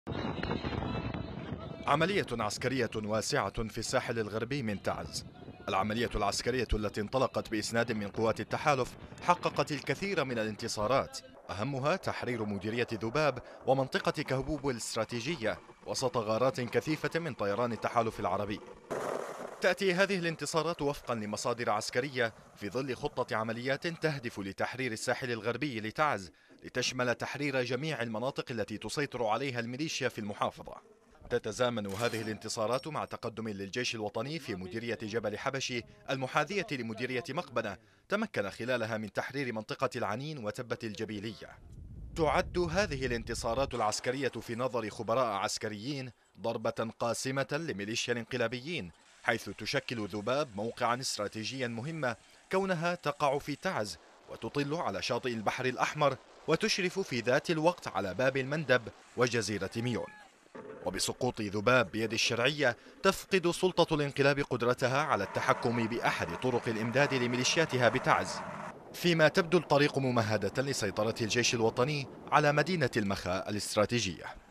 عملية عسكرية واسعة في الساحل الغربي من تعز. العملية العسكرية التي انطلقت بإسناد من قوات التحالف حققت الكثير من الانتصارات، أهمها تحرير مديرية ذباب ومنطقة كهبوب الاستراتيجية وسط غارات كثيفة من طيران التحالف العربي. تأتي هذه الانتصارات وفقا لمصادر عسكرية في ظل خطة عمليات تهدف لتحرير الساحل الغربي لتعز، لتشمل تحرير جميع المناطق التي تسيطر عليها الميليشيا في المحافظة. تتزامن هذه الانتصارات مع تقدم للجيش الوطني في مديرية جبل حبشي المحاذية لمديرية مقبنة، تمكن خلالها من تحرير منطقة العنين وتبة الجبيلية. تعد هذه الانتصارات العسكرية في نظر خبراء عسكريين ضربة قاسمة لميليشيا الانقلابيين، حيث تشكل ذباب موقعا استراتيجيا مهما، كونها تقع في تعز وتطل على شاطئ البحر الأحمر وتشرف في ذات الوقت على باب المندب وجزيرة ميون. وبسقوط ذباب بيد الشرعية تفقد سلطة الانقلاب قدرتها على التحكم بأحد طرق الإمداد لميليشياتها بتعز، فيما تبدو الطريق ممهدة لسيطرة الجيش الوطني على مدينة المخا الاستراتيجية.